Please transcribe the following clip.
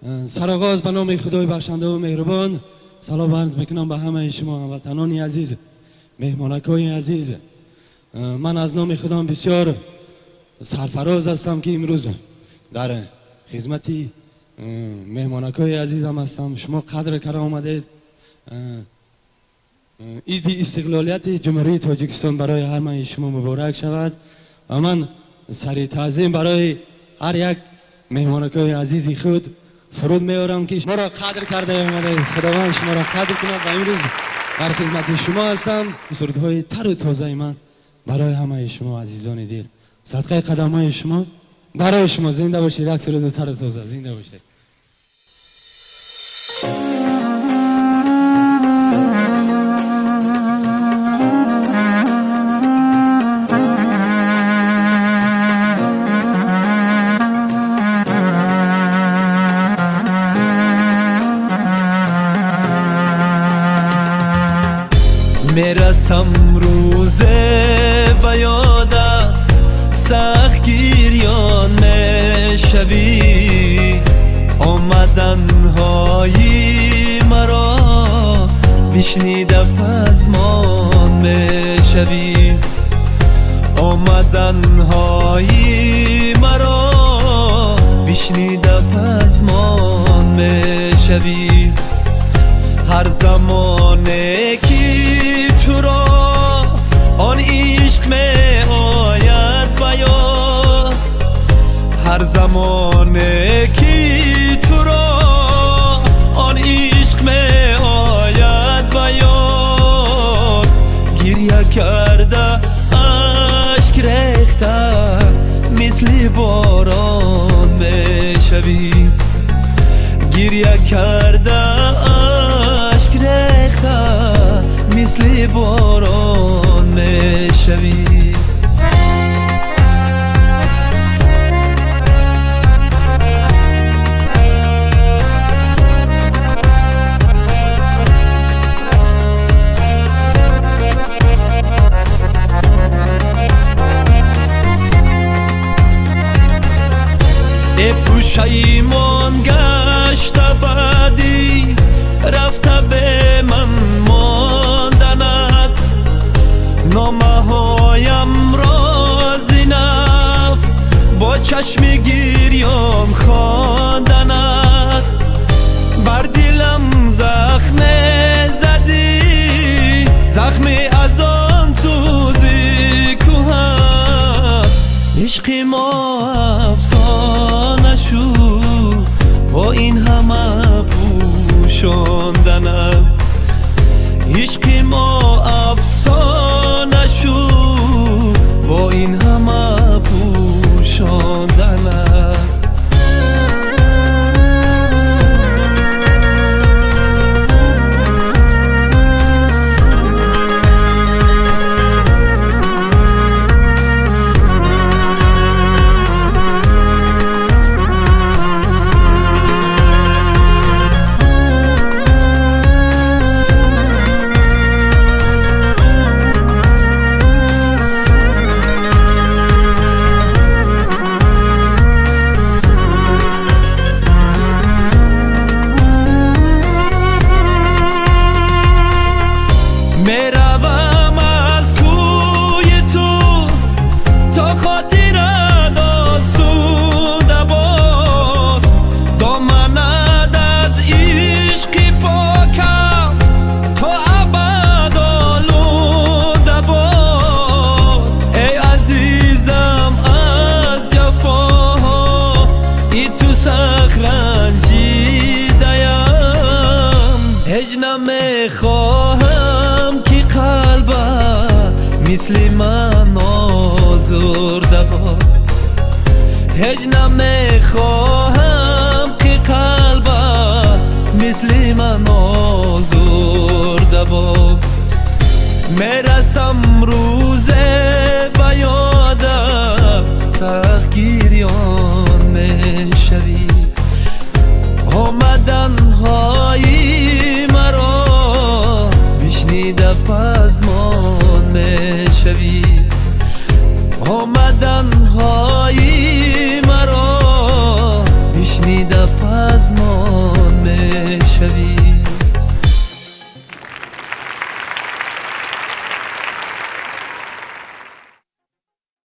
سرآغاز به نام خدای بخشنده و مهربان سلام عرض میکنم به همه شما هموطنان عزیز، مهمانکای عزیز. من از نام خودم بسیار سرفراز هستم که امروز در خدمت مهمانکای عزیزم هستم. شما قدر کرده آمدید. عید استقلالیت جمهوری تاجیکستان برای هر من شما مبارک شود و من سری تعظیم برای هر یک مهمانکای عزیزی خود فرود میارم که شما را قدر کرده آمده. خداوند شما را قدر کند و امروز در خدمت شما هستم. سرودهای تر و تازه من برای همه شما عزیزان دل، صدقه قدمهای شما برای شما. زنده باشید. یک سرود تر و تازه. زنده باشید. میرسم روز به یادت، سخت گریان میشوی. آمدن‌های مرا بشنیده پزمان میشوی. آمدن‌های مرا بشنیده پزمان میشوی. هر زمانه که تو را آن عشق می آید به یاد، هر زمانه که تو را آن عشق می آید به یاد، گریه کرده اشک ریخته مثل باران می شوی. گریه کرده اشک ریخته مثل باران میشوی. ای پشیمان گشته بعدی رفته به من ماندنت، نامه هایم را زینف با چشم گریان خواندنت. بر دلم زخم زدی، زخم از آن سوزی کهن. عشق ما افسانه شد با این همه پوشاندنم. عشق ما افسانه شد با این همه پوشاندنم. میروم از کوی تو تا خاطرت آسوده باد، دامنت از عشق پاکم تا ابد آلوده باد. ای عزیزم از جفاها ای تو سخت رنجیده‌ام. هیچ نمیخواهم قلبت مثل من آزرده باد. هیچ نمیخواهم که قلبت مثل من آزرده باد. میرسم روز به یادم، سخت گریان میشوی. آمدن‌های مرا بشنیده پزمان میشوی. آمدن‌های مرا بشنیده پزمان